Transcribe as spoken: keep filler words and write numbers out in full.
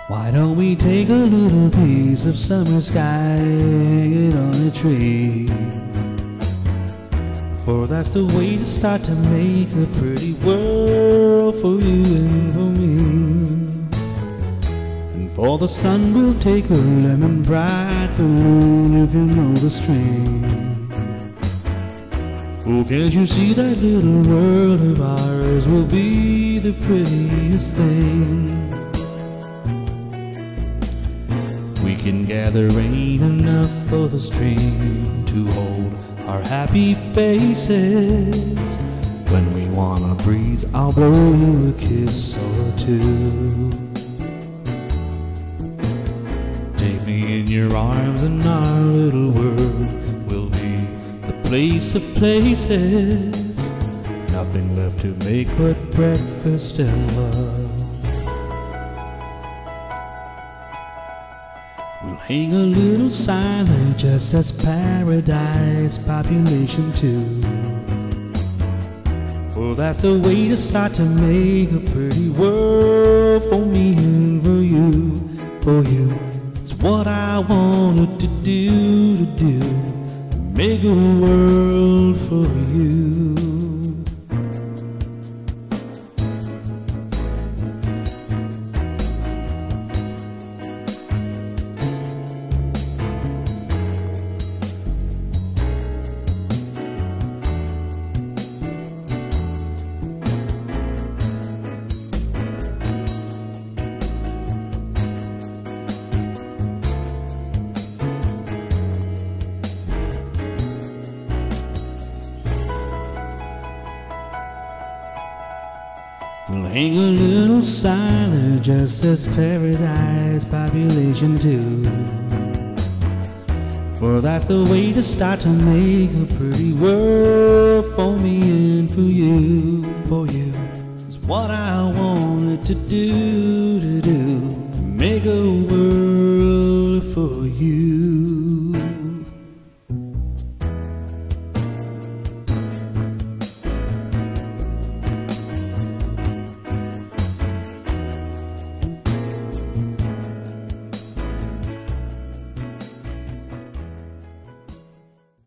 Why don't we take a little piece of summer sky and hang it on a tree? For that's the way to start to make a pretty world for you and for me. And for the sun we'll take a lemon bright balloon, if you know the string. Oh, can't you see that little world of ours will be the prettiest thing? We can gather rain enough for the stream to hold our happy faces. When we want a breeze, I'll blow you a kiss or two. Take me in your arms and our little world will be the place of places. Nothing left to make but breakfast and love. We'll hang a little sign that just says paradise, population two. For that's the way to start to make a pretty world for me and for you, for you. It's what I wanted to do, to do, to make a world for you. We'll hang a little sign that just says paradise, population two. For that's the way to start to make a pretty world for me and for you, for you. It's what I wanted to do, to do, to make a world for you.